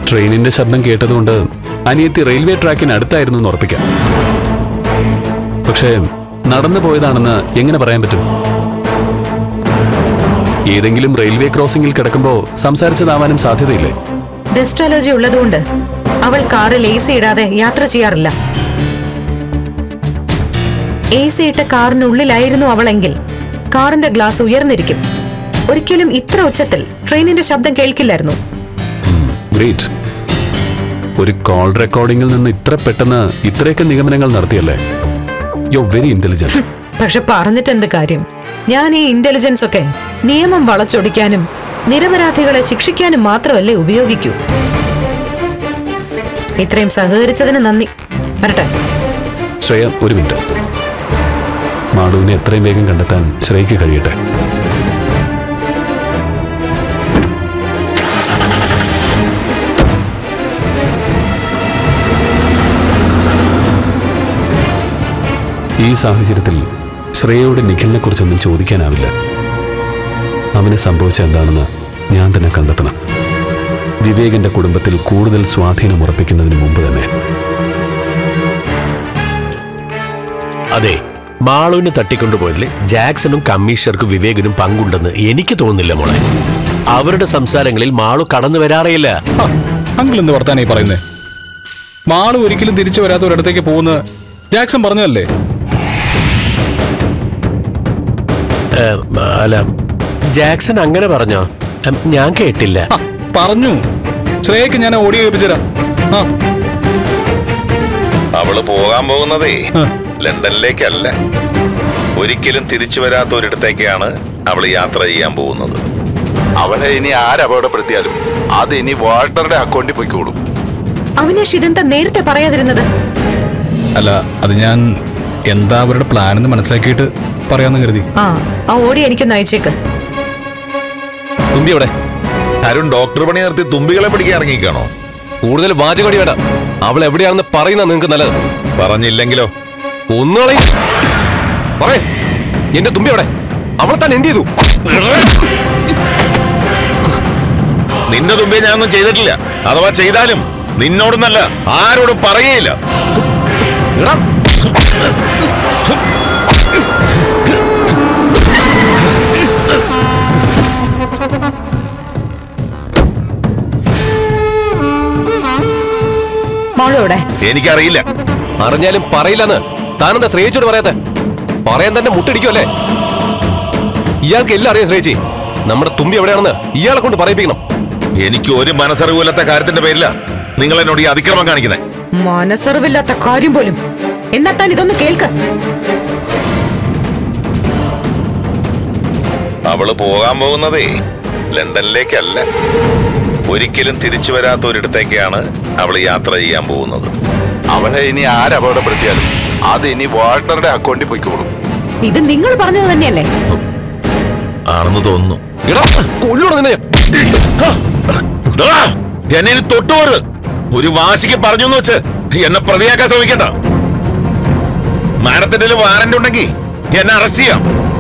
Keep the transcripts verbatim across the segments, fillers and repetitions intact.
ട്രെയിനിന്റെ ശബ്ദം കേട്ടതുകൊണ്ട് അനിയത്തി റെയിൽവേ ട്രാക്കിന് അടുത്തായിരുന്നു എന്ന് ഉറപ്പിക്കാം. പക്ഷേ നടന്നു പോയതാണെന്ന് എങ്ങനെ പറയാൻ പറ്റും? ഏതെങ്കിലും റെയിൽവേ ക്രോസിംഗിൽ കിടക്കുമ്പോൾ സംസാരിച്ചതാവാനും സാധ്യതയില്ലേ? ഡസ്റ്റ് അലർജി ഉള്ളതുകൊണ്ട് അവൾ കാറിൽ എ സി ഇടാതെ യാത്ര ചെയ്യാറില്ല. എ സി ഇട്ട കാറിനുള്ളിലായിരുന്നു അവളെങ്കിൽ കാറിന്റെ ഗ്ലാസ് ഉയർന്നിരിക്കും. ഒരിക്കലും ഇത്ര ഉച്ചത്തിൽ ട്രെയിനിന്റെ ശബ്ദം കേൾക്കില്ലായിരുന്നു. ഗ്രേറ്റ്. ഒരു കോൾ റെക്കോർഡിംഗിൽ നിന്ന് ഇത്ര പെട്ടെന്ന് ഇത്രയൊക്കെ നിഗമനങ്ങൾ നടത്തിയല്ലേ? You are very intelligent. പക്ഷെ പറഞ്ഞിട്ട് എന്ത് കാര്യം? ഞാൻ ഈ ഇന്റലിജൻസ് ഒക്കെ നിയമം വളച്ചൊടിക്കാനും നിരപരാധികളെ ശിക്ഷിക്കാനും മാത്രമല്ലേ ഉപയോഗിക്കൂ. ഇത്രയും സഹകരിച്ചതിന് നന്ദി. വരട്ടെ. ശ്രേയ, ഒരു മിനിറ്റ്. മാളുവിനെ എത്രയും വേഗം കണ്ടെത്താൻ ശ്രേയയ്ക്ക് കഴിയട്ടെ. ഈ സാഹചര്യത്തിൽ ശ്രേയയോട് നിഖിലിനെ കുറിച്ചൊന്നും ചോദിക്കാനാവില്ല. അവന് സംഭവിച്ച എന്താണെന്ന് ഞാൻ തന്നെ കണ്ടെത്തണം. വിവേകിന്റെ കുടുംബത്തിൽ കൂടുതൽ സ്വാധീനം ഉറപ്പിക്കുന്നതിന് മുമ്പ് തന്നെ. അതെ, മാളുവിനെ തട്ടിക്കൊണ്ടുപോയതിൽ ജാക്സണും കമ്മീഷണർക്കും വിവേകിനും പങ്കുണ്ടെന്ന് എനിക്ക് തോന്നുന്നില്ല മോളെ. അവരുടെ സംസാരങ്ങളിൽ മാളു കടന്നു വരാറേയില്ല. അങ്കിൾ എന്ത് വർത്താനായി പറയുന്നേ? മാളു ഒരിക്കലും തിരിച്ചു വരാത്ത ഒരിടത്തേക്ക് പോകുന്ന ജാക്സൺ പറഞ്ഞതല്ലേ? അല്ല, ജാക്സൺ അങ്ങനെ പറഞ്ഞോ? ഞാൻ കേട്ടില്ല. പറഞ്ഞു. ശ്രേയക്ക് ഞാൻ ഓഡിയോ കേൾപ്പിച്ചുതരാം. അവള് പോകാൻ പോകുന്നതേ ലണ്ടനിലേക്കല്ല, ഒരിക്കലും തിരിച്ചു വരാത്ത ഒരിടത്തേക്കാണ് അവൾ യാത്ര ചെയ്യാൻ പോകുന്നത്. അവളെ ഇനി ആരപകടപ്പെടുത്തിയാലും അത് ഇനി വാൾട്ടറുടെ അക്കൗണ്ടിൽ പോയിക്കോളും. അവിനാഷ് ഇതെന്താ നേരത്തെ പറയാതിരുന്നത്? അല്ല, അത് ഞാൻ എന്താ അവരുടെ പ്ലാൻ എന്ന് മനസ്സിലാക്കിയിട്ട് പറയാന്ന് കരുതി. ആ ആ ഓടി എനിക്കൊന്ന് അയച്ചേക്ക്. തുമ്പി എവിടെ? അരുൺ ഡോക്ടർ പണി നിർത്തി തുമ്പികളെ പിടിക്കാൻ ഇറങ്ങിക്കാണോ? കൂടുതൽ വാചകടി വേണ്ട. അവൾ എവിടെയാണെന്ന് പറയുന്ന നിങ്ങൾക്ക് നല്ലത്. പറഞ്ഞില്ലെങ്കിലോ? ഒന്നുകളെ പറയേ. എന്റെ തുമ്പി എവിടെ? അവൾ താൻ എന്ത് ചെയ്തു? നിന്റെ തുമ്പിയെ ഞാനൊന്നും ചെയ്തിട്ടില്ല. അഥവാ ചെയ്താലും നിന്നോടൊന്നല്ല, ആരോടും പറയുകയില്ല. എനിക്കറിയില്ല. അറിഞ്ഞാലും പറയില്ലെന്ന് താനെന്താ ശ്രേയിച്ചോട് പറയാത്ത? പറയാൻ തന്നെ മുട്ടിടിക്കുമല്ലേ? ഇയാൾക്ക് എല്ലാം അറിയാം ശ്രേയിച്ചി. നമ്മുടെ തുമ്പി എവിടെയാണെന്ന് ഇയാളെ കൊണ്ട് പറയിപ്പിക്കണം. എനിക്ക് ഒരു മനസ്സറിവില്ലാത്ത കാര്യത്തിന്റെ പേരില്ല നിങ്ങൾ എന്നോട് ഈ അതിക്രമം കാണിക്കുന്നത്. മനസ്സറിവില്ലാത്ത കാര്യം പോലും. എന്നാ താൻ ഇതൊന്ന് കേൾക്ക. അവള് പോകാൻ പോകുന്നതേ ലണ്ടനിലേക്കല്ല, ഒരിക്കലും തിരിച്ചു വരാത്ത ഒരിടത്തേക്കാണ് അവൾ യാത്ര ചെയ്യാൻ പോകുന്നത്. അവളെ ഇനി ആരപകടപ്പെടുത്തിയാലും അത് ഇനി വാൾട്ടറുടെ അക്കൗണ്ടിൽ പോയിക്കോളും. ഇത് നിങ്ങൾ പറഞ്ഞത് തന്നെയല്ലേ? ആണെന്ന് തോന്നുന്നു. എന്നെ തൊട്ടുപോരുത്. ഒരു വാശിക്ക് പറഞ്ഞു എന്ന് വെച്ച് എന്നെ പ്രതിയാക്കാൻ ശ്രമിക്കണ്ട. മാഡത്തിന്റെ വാറന്റ് ഉണ്ടെങ്കിൽ എന്നെ അറസ്റ്റ് ചെയ്യാം,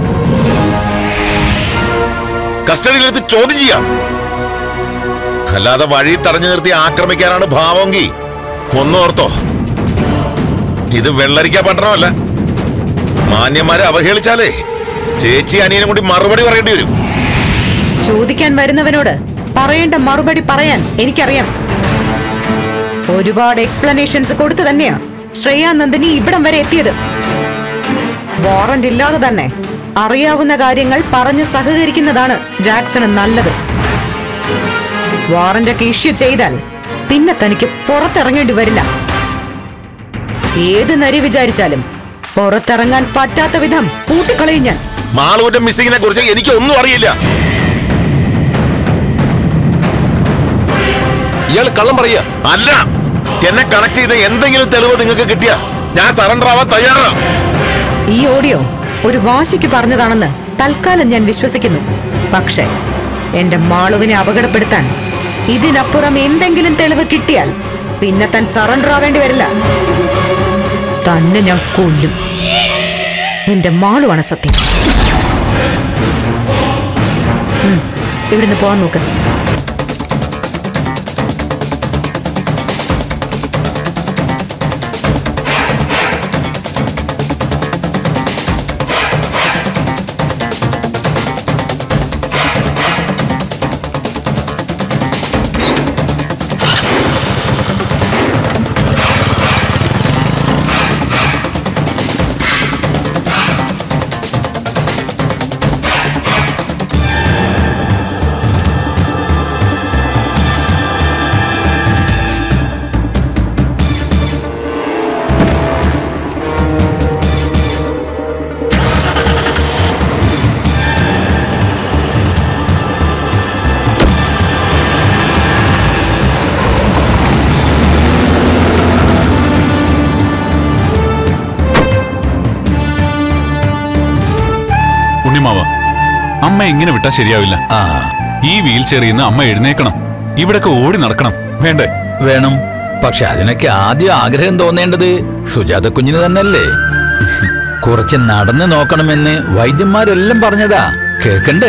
കസ്റ്റഡിയിലെടുത്ത് ചോദ്യം ചെയ്യാം. അല്ലാതെ വഴി തടഞ്ഞു നിർത്തി ആക്രമിക്കാനാണ് ഭാവമെങ്കിൽ ഒന്നോർത്തോ, ഇത് വെള്ളരിക്ക പട്ടണമല്ല. മാന്യന്മാരെ അവഹേളിച്ചാലേ ചേച്ചി അനിയനും കൂടി മറുപടി പറയേണ്ടി വരും. ചോദിക്കാൻ വരുന്നവനോട് പറയേണ്ട മറുപടി പറയാൻ എനിക്കറിയാം. ഒരുപാട് എക്സ്പ്ലനേഷൻസ് കൊടുത്തു തന്നെയാ ശ്രേയ നന്ദിനി ഇവിടം വരെ എത്തിയത്. വാറന്റ് ഇല്ലാതെ തന്നെ അറിയാവുന്ന കാര്യങ്ങൾ പറഞ്ഞ് സഹകരിക്കുന്നതാണ് ജാക്സണ് നല്ലത്. വാറന്റ് ഒക്കെ ഇഷ്യൂ ചെയ്താൽ പിന്നെ തനിക്ക് പുറത്തിറങ്ങേണ്ടി വരില്ല. ഏത് നരി വിചാരിച്ചാലും പുറത്തിറങ്ങാൻ പറ്റാത്ത വിധം കൂട്ടിക്കളയും ഞാൻ. മാളൂന്റെ മിസ്സിങ്ങിനെ കുറിച്ച് എനിക്ക് ഒന്നും അറിയില്ല. ഇയാൾ കള്ളം പറയുക അല്ല. എന്നെ കണക്ട് ചെയ്ത എന്തെങ്കിലും തെളിവ് നിങ്ങൾക്ക് കിട്ടിയ ഞാൻ സറണ്ടർ ആവാൻ തയ്യാറാ. ഈ ഓഡിയോ ഒരു വാശിക്ക് പറഞ്ഞതാണെന്ന് തൽക്കാലം ഞാൻ വിശ്വസിക്കുന്നു. പക്ഷേ എന്റെ മാളുവിനെ അപകടപ്പെടുത്താൻ ഇതിനപ്പുറം എന്തെങ്കിലും തെളിവ് കിട്ടിയാൽ പിന്നെ താൻ സറണ്ടർ ആവേണ്ടി വരില്ല. തന്നെ ഞാൻ കൊല്ലും. എന്റെ മാളുവാണ് സത്യം. ഇവിടുന്ന് പോവാൻ നോക്ക്. ഉണ്ണിമാവ, അമ്മ ഇങ്ങനെ വിട്ടാ ശരിയാവില്ല. ആ ഈ വീൽ ചെയറിൽ നിന്ന് അമ്മ എഴുന്നേക്കണം, ഇവിടൊക്കെ ഓടി നടക്കണം, വേണ്ടേ? വേണം. പക്ഷെ അതിനൊക്കെ ആദ്യം ആഗ്രഹം തോന്നേണ്ടത് സുജാത കുഞ്ഞിന് തന്നെയല്ലേ? കുറച്ച് നടന്ന് നോക്കണമെന്ന് വൈദ്യന്മാരെല്ലാം പറഞ്ഞതാ, കേക്കണ്ടേ?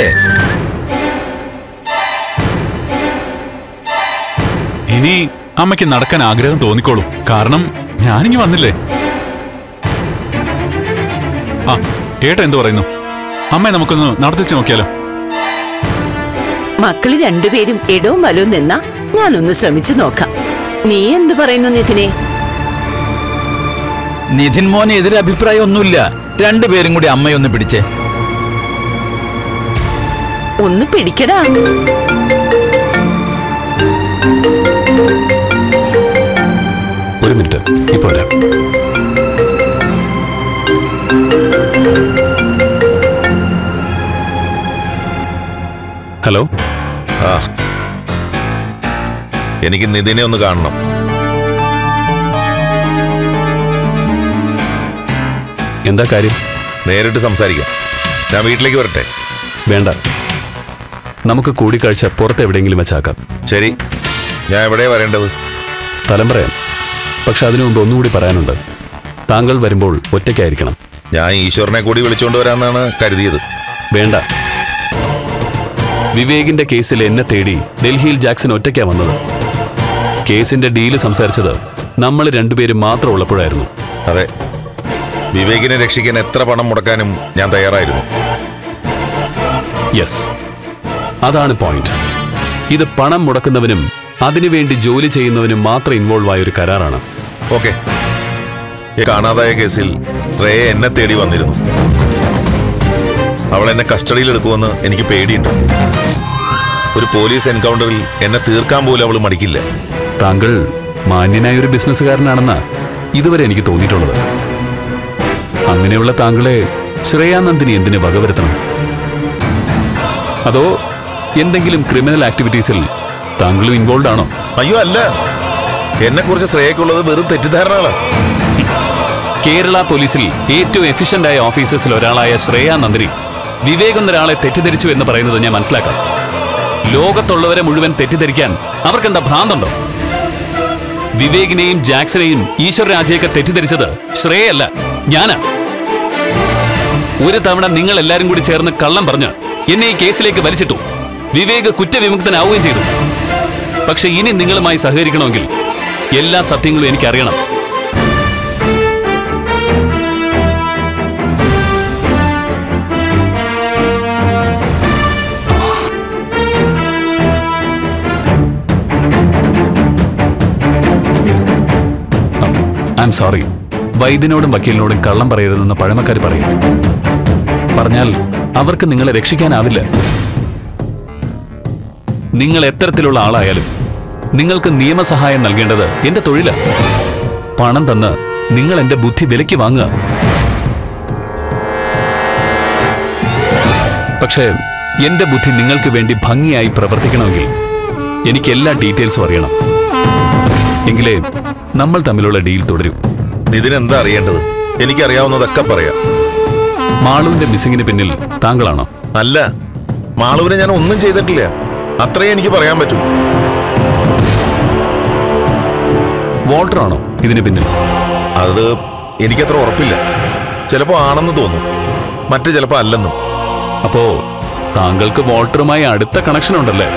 ഇനി അമ്മയ്ക്ക് നടക്കാൻ ആഗ്രഹം തോന്നിക്കോളൂ, കാരണം ഞാനിങ്ങി വന്നില്ലേ. ആ ഏട്ടാ എന്തു പറയുന്നു? അമ്മയെ നമുക്കൊന്ന് നടത്തിച്ചു നോക്കിയാലോ? മക്കള് രണ്ടുപേരും ഇടവും വലവും നിന്നാ ഞാനൊന്ന് ശ്രമിച്ചു നോക്കാം. നീ എന്തു പറയുന്നു നിധിനെ? നിധിൻ മോന് എതിരെ അഭിപ്രായം ഒന്നുമില്ല. രണ്ടുപേരും കൂടി അമ്മയൊന്ന് പിടിച്ചേ. ഒന്ന് പിടിക്കടാ. ഒരു മിനിറ്റ്, ഇപ്പൊ വരാം. ഹലോ. ആ എനിക്ക് നിധിനെ ഒന്ന് കാണണം. എന്താ കാര്യം? നേരിട്ട് സംസാരിക്കാം. ഞാൻ വീട്ടിലേക്ക് വരട്ടെ? വേണ്ട, നമുക്ക് കൂടിക്കാഴ്ച പുറത്ത് എവിടെയെങ്കിലും വെച്ചാക്കാം. ശരി, ഞാൻ എവിടെയാ വരേണ്ടത്? സ്ഥലം പറയാം, പക്ഷെ അതിനു മുമ്പ് ഒന്നുകൂടി പറയാനുണ്ട്. താങ്കൾ വരുമ്പോൾ ഒറ്റയ്ക്കായിരിക്കണം. ഞാൻ ഈശ്വരനെ കൂടി വിളിച്ചുകൊണ്ട് വരാമെന്നാണ് കരുതിയത്. വേണ്ട, വിവേകിന്റെ കേസിൽ എന്നെ തേടി ഡൽഹിയിൽ ജാക്സൺ ഒറ്റയ്ക്കാ വന്നത്. കേസിന്റെ ഡീല് സംസാരിച്ചത് നമ്മൾ രണ്ടുപേരും മാത്രം ഉള്ളപ്പോഴായിരുന്നു. അതെ, വിവേകിനെ രക്ഷിക്കാൻ എത്ര പണം മുടക്കാനും ഞാൻ തയ്യാറായിരുന്നു. യെസ്, അതാണ് പോയിന്റ്. ഇത് പണം മുടക്കുന്നവനും അതിനുവേണ്ടി ജോലി ചെയ്യുന്നവനും മാത്രം ഇൻവോൾവ് ആയ ഒരു കരാറാണ്. ഓക്കെ, കാണാതായ കേസിൽ ശ്രേയ എന്നെ തേടി വന്നിരുന്നു. അവൾ എന്നെ കസ്റ്റഡിയിൽ എടുക്കുമെന്ന് എനിക്ക് പേടിയുണ്ട്. ഒരു പോലീസ് എൻകൗണ്ടറിൽ എന്നെ തീർക്കാൻ പോലും അവൾ മടിക്കില്ല. താങ്കൾ മാന്യനായ ഒരു ബിസിനസ്സുകാരനാണെന്ന് ഇതുവരെ എനിക്ക് തോന്നിയിട്ടുള്ളത്. അങ്ങനെയുള്ള താങ്കളെ ശ്രേയാനന്ദിനി എന്തിന് വകവരുത്തണം? അതോ എന്തെങ്കിലും ക്രിമിനൽ ആക്ടിവിറ്റീസിൽ താങ്കളും ഇൻവോൾവ് ആണോ? അയ്യോ അല്ല, എന്നെ കുറിച്ച് ശ്രേയക്കുള്ളത് വെറും തെറ്റിദ്ധാരണകളാണ്. കേരള പോലീസിൽ ഏറ്റവും എഫിഷ്യന്റ് ആയ ഓഫീസേഴ്സിൽ ഒരാളായ ശ്രേയാനന്ദിനി വിവേക് എന്നൊരാളെ തെറ്റിദ്ധരിച്ചു എന്ന് പറയുന്നത് ഞാൻ മനസ്സിലാക്കാം. ലോകത്തുള്ളവരെ മുഴുവൻ തെറ്റിദ്ധരിക്കാൻ അവർക്കെന്താ ഭ്രാന്തുണ്ടോ? വിവേകിനെയും ജാക്സനെയും ഈശ്വർ രാജയൊക്കെ തെറ്റിദ്ധരിച്ചത് ശ്രേയല്ല, ഞാനാ. ഒരു തവണ നിങ്ങൾ എല്ലാരും കൂടി ചേർന്ന് കള്ളം പറഞ്ഞ് എന്നെ ഈ കേസിലേക്ക് വലിച്ചിട്ടു. വിവേക് കുറ്റവിമുക്തനാവുകയും ചെയ്തു. പക്ഷെ ഇനി നിങ്ങളുമായി സഹകരിക്കണമെങ്കിൽ എല്ലാ സത്യങ്ങളും എനിക്കറിയണം. I'm sorry. വൈദ്യനോടും വക്കീലിനോടും കള്ളം പറയരുതെന്ന് പഴമക്കാർ പറയും. പറഞ്ഞാൽ അവർക്ക് നിങ്ങളെ രക്ഷിക്കാനാവില്ല. നിങ്ങൾ എത്തരത്തിലുള്ള ആളായാലും നിങ്ങൾക്ക് നിയമസഹായം നൽകേണ്ടത് എന്റെ തൊഴിലാണ്. പണം തന്ന് നിങ്ങൾ എന്റെ ബുദ്ധി വിലയ്ക്ക് വാങ്ങുക. പക്ഷേ എന്റെ ബുദ്ധി നിങ്ങൾക്ക് വേണ്ടി ഭംഗിയായി പ്രവർത്തിക്കണമെങ്കിൽ എനിക്ക് എല്ലാ ഡീറ്റെയിൽസും അറിയണം. എങ്കിലേ നമ്മൾ തമ്മിലുള്ള ഡീൽ തുടരും. ഇതിനെന്താ അറിയേണ്ടത്? എനിക്കറിയാവുന്നതൊക്കെ പറയാം. മാളുവിന്റെ മിസ്സിങ്ങിന് പിന്നിൽ താങ്കളാണോ? അല്ല, മാളുവിനെ ഞാൻ ഒന്നും ചെയ്തിട്ടില്ല. അത്രയും എനിക്ക് പറയാൻ പറ്റൂ. വാൾട്ടർ ആണോ ഇതിന് പിന്നിൽ? അത് എനിക്കത്ര ഉറപ്പില്ല. ചിലപ്പോ ആണെന്ന് തോന്നും, മറ്റു ചിലപ്പോ അല്ലെന്നും. അപ്പോ താങ്കൾക്ക് വാൾട്ടറുമായി അടുത്ത കണക്ഷൻ ഉണ്ടല്ലേ?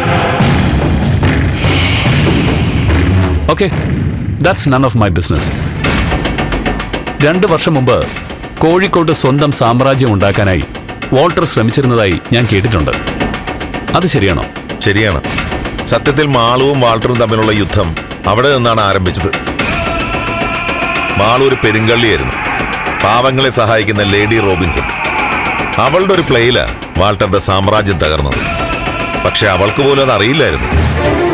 Okay, that's none of my business. രണ്ടു വർഷം മുമ്പ് കോഴിക്കോട്ട് സ്വന്തം സാമ്രാജ്യം ഉണ്ടാക്കാനായി വാൾട്ടർ ശ്രമിച്ചിരുന്നതായി ഞാൻ കേട്ടിട്ടുണ്ട്. അത് ശരിയാണോ? ശരിയാണ്. സത്യത്തിൽ മാളുവും വാൾട്ടറും തമ്മിലുള്ള യുദ്ധം അവിടെ നിന്നാണ് ആരംഭിച്ചത്. മാളു ഒരു പെരുങ്കള്ളിയായിരുന്നു, പാവങ്ങളെ സഹായിക്കുന്ന ലേഡി റോബിൻഹുഡ്. അവളുടെ ഒരു പ്ലേയിലാ വാൾട്ടറുടെ സാമ്രാജ്യം തകർന്നത്. പക്ഷെ അവൾക്ക് പോലും അത് അറിയില്ലായിരുന്നു.